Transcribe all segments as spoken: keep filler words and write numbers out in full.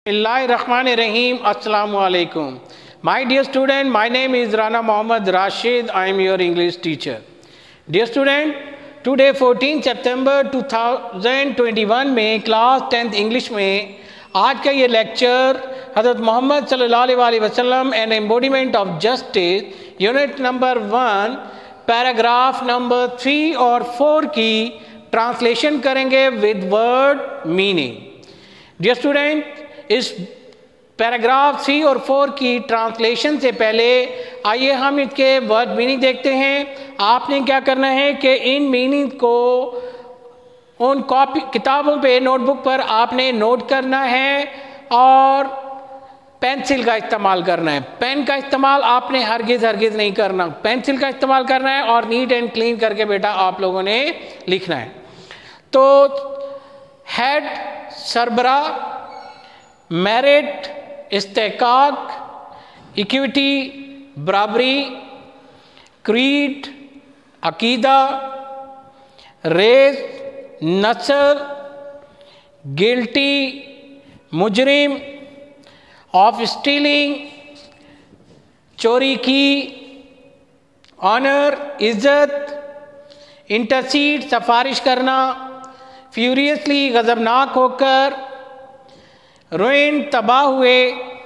Bismillahirrahmanirrahim. Assalamu alaikum. My dear student, my name is Rana Mohammad Rashid. I am your English teacher. Dear student, today fourteenth September two thousand twenty-one में class tenth English में आज का ये lecture हज़रत मोहम्मद सल्लल्लाहु अलैहि वसल्लम and embodiment of justice unit number one paragraph number three और फोर की ट्रांसलेशन करेंगे with word meaning. Dear student, इस पैराग्राफ थ्री और फोर की ट्रांसलेशन से पहले आइए हम इसके वर्ड मीनिंग देखते हैं. आपने क्या करना है कि इन मीनिंग को उन कॉपी किताबों पे नोटबुक पर आपने नोट करना है और पेंसिल का इस्तेमाल करना है. पेन का इस्तेमाल आपने हरगिज़ हरगिज़ नहीं करना, पेंसिल का इस्तेमाल करना है और नीट एंड क्लीन करके बेटा आप लोगों ने लिखना है. तो हेड सरबरा, मेरिट इस्तेकाक, इक्विटी बराबरी, क्रीड अकीदा, रेस नस्ल, गिल्टी मुजरिम, ऑफ स्टीलिंग चोरी की, ऑनर इज्जत, इंटरसीड सिफारिश करना, फ्यूरियसली गज़बनाक होकर, रुइन तबाह हुए,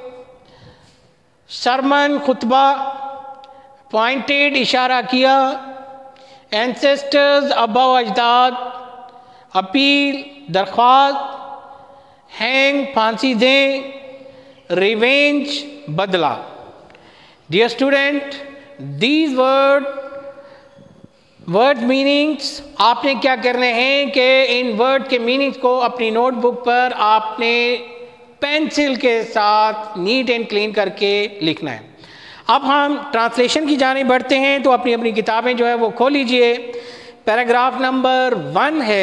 सरमन खुतबा, पॉइंटेड इशारा किया, एंसेस्टर्स अबव अजदाद, अपील दरख्वास्त, हैंग फांसी दें, रिवेंज बदला. Dear student, these word word meanings आपने क्या करने हैं कि इन वर्ड के मीनिंग्स को अपनी नोटबुक पर आपने पेंसिल के साथ नीट एंड क्लीन करके लिखना है. अब हम ट्रांसलेशन की जाने बढ़ते हैं, तो अपनी अपनी किताबें जो है वो खोल लीजिए. पैराग्राफ नंबर वन है,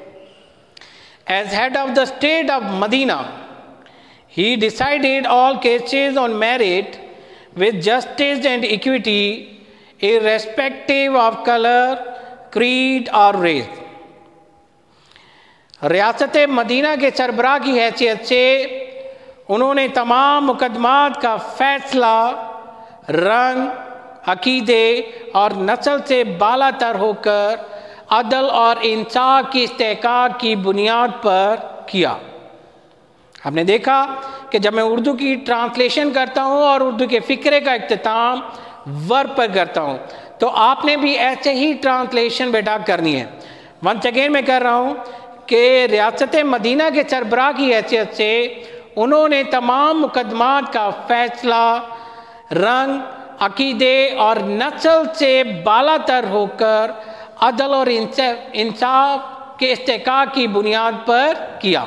as head of the state of Medina he decided all cases on merit with justice and equity irrespective of color, creed or race. रियासत मदीना के सरबराह की हैसियत से उन्होंने तमाम मुकदमात का फैसला रंग, अकीदे और नस्ल से बालातर होकर अदल और इंसाफ की इस्तेहकाक की बुनियाद पर किया. आपने देखा कि जब मैं उर्दू की ट्रांसलेशन करता हूँ और उर्दू के फ़िक्रे का इख्तिताम वर्ब पर करता हूँ, तो आपने भी ऐसे ही ट्रांसलेशन बेटा करनी है. वंस अगेन मैं कर रहा हूँ कि रियासत मदीना के सरबराह की हैसियत से उन्होंने तमाम मुकदमात का फ़ैसला रंग, अकीदे और नस्ल से बालातर होकर अदल और इंसाफ के इस्तेहकाक की बुनियाद पर किया.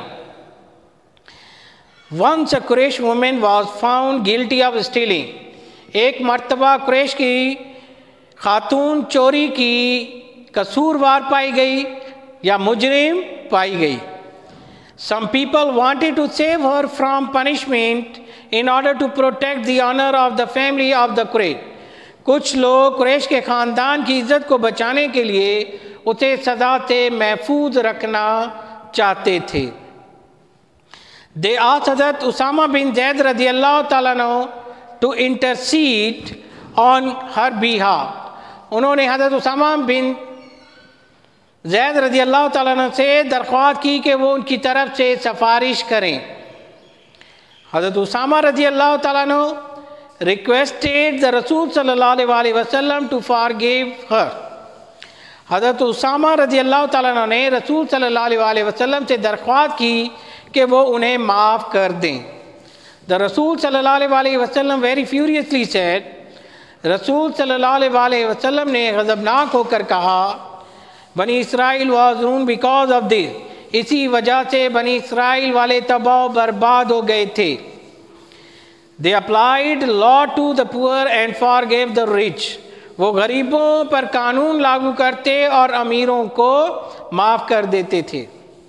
Once a Quraysh woman was found guilty of stealing. एक मर्तबा कुरैश की खातून चोरी की कसूरवार पाई गई या मुजरिम पाई गई. Some people wanted to save her from punishment in order to protect the honor of the family of the Quraysh. कुछ लोग कुरैश के ख़ानदान की इज़्ज़त को बचाने के लिए उसे सज़ा से महफूज रखना चाहते थे. They asked Hazrat Usama bin Zaid radiyallahu ta'ala anhu to intercede on her behalf. उन्होंने हज़रत उसामा बिन ज़ैद रज़ियल्लाहु ताला अन्हु से दरख्वास्त की कि वो उनकी तरफ से सिफारिश करें. हज़रत उसामा रज़ियल्लाहु ताला अन्हु requested the Rasul sallallahu alaihi wasallam to forgive her. हज़रत उसामा रज़ियल्लाहु ताला अन्हु ने रसूल सल्लल्लाहु अलैहि वसल्लम से दरख्वास्त की कि वो उन्हें माफ़ कर दें. द रसूल सल्लल्लाहु अलैहि वसल्लम वेरी फ्यूरियसली सेड, रसूल सल्लल्लाहु अलैहि वसल्लम ने गज़बनाक होकर कहा, बनी इसराइल was ruined because of this, इसी वजह से बनी इसराइल वाले तबाह बर्बाद हो गए थे. They applied law to the poor and forgive the rich, वो गरीबों पर कानून लागू करते और अमीरों को माफ़ कर देते थे.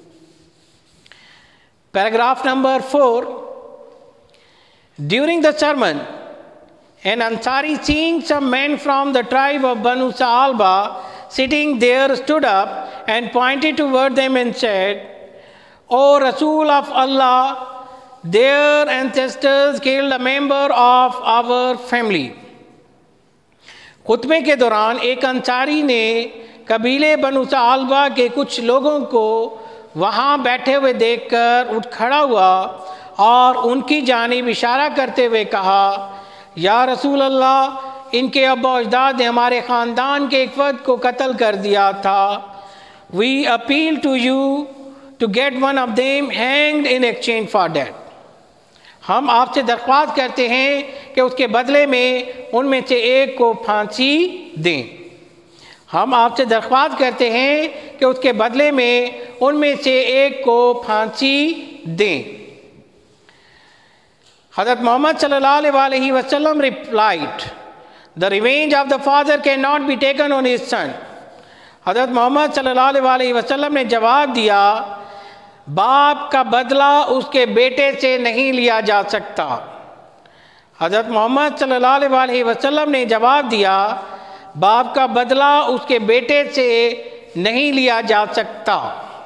Paragraph number four. During the sermon, an Ansari, seeing some men from the tribe of Banu Sa'alba sitting there, stood up and pointed toward them and said, O Rasul of Allah, their ancestors killed a member of our family. خطبے کے دوران ایک انصاری نے قبیلے بنو ثعلبہ کے کچھ لوگوں کو وہاں بیٹھے ہوئے دیکھ کر اٹھ کھڑا ہوا اور ان کی جانب اشارہ کرتے ہوئے کہا، یا رسول اللہ، ان کے ابا و اجداد نے ہمارے خاندان کے ایک فرد کو قتل کر دیا تھا. We appeal to you to get one of them hanged in exchange for that. ہم آپ سے درخواست کرتے ہیں کہ اس کے بدلے میں ان میں سے ایک کو پھانسی دیں. ہم آپ سے درخواست کرتے ہیں کہ اس کے بدلے میں ان میں سے ایک کو پھانسی دیں. حضرت محمد صلی اللہ علیہ وسلم replied, the revenge of the father cannot be taken on his son. حضرت محمد صلی اللہ علیہ وسلم نے جواب دیا، باپ کا بدلہ اس کے بیٹے سے نہیں لیا جا سکتا. حضرت محمد صلی اللہ علیہ وسلم نے جواب دیا، باپ کا بدلہ اس کے بیٹے سے نہیں لیا جا سکتا.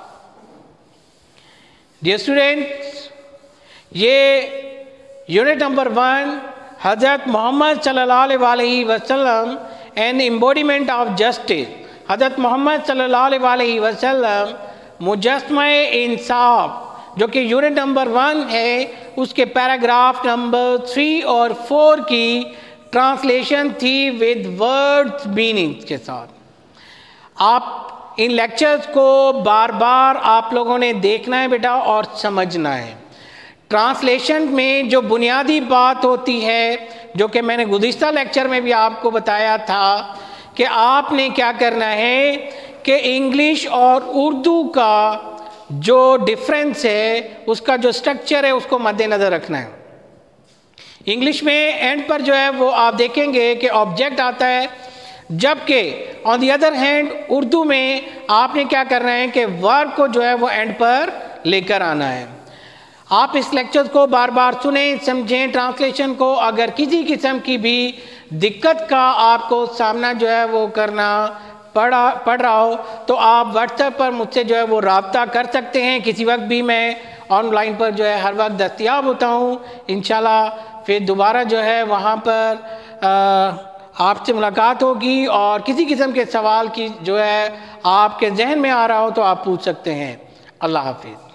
ڈیئر اسٹوڈینٹس، یہ یونٹ نمبر ون، حضرت محمد صلی اللہ علیہ وسلم این ایمبوڈیمنٹ آف جسٹس. حضرت محمد صلی اللہ علیہ وسلم مجسمہ انصاف، جو کہ یونٹ نمبر ون ہے، اس کے پیراگراف نمبر تھری اور فور کی ٹرانسلیشن تھی ود ورڈز میننگ کے ساتھ. آپ ان لیکچرز کو بار بار آپ لوگوں نے دیکھنا ہے بیٹا اور سمجھنا ہے. ٹرانسلیشن میں جو بنیادی بات ہوتی ہے، جو کہ میں نے گزشتہ لیکچر میں بھی آپ کو بتایا تھا، کہ آپ نے کیا کرنا ہے کہ انگلش اور اردو کا جو ڈیفرنس ہے، اس کا جو سٹرکچر ہے، اس کو مد نظر رکھنا ہے. انگلش میں اینڈ پر جو ہے وہ آپ دیکھیں گے کہ آبجیکٹ آتا ہے، جبکہ on the other hand Urdu میں آپ نے کیا کرنا ہے کہ ورب کو جو ہے وہ اینڈ پر لے کر آنا ہے. آپ اس لیکچر کو بار بار سنیں، سمجھیں ٹرانسلیشن کو. اگر کسی قسم کی بھی دقت کا آپ کو سامنا جو ہے وہ کرنا پڑا پڑ رہا ہو تو آپ واٹس ایپ پر مجھ سے جو ہے وہ رابطہ کر سکتے ہیں. کسی وقت بھی میں آن لائن پر جو ہے ہر وقت دستیاب ہوتا ہوں. انشاءاللہ پھر دوبارہ جو ہے وہاں پر آپ سے ملاقات ہوگی، اور کسی قسم کے سوال کی جو ہے آپ کے ذہن میں آ رہا ہو تو آپ پوچھ سکتے ہیں. اللہ حافظ.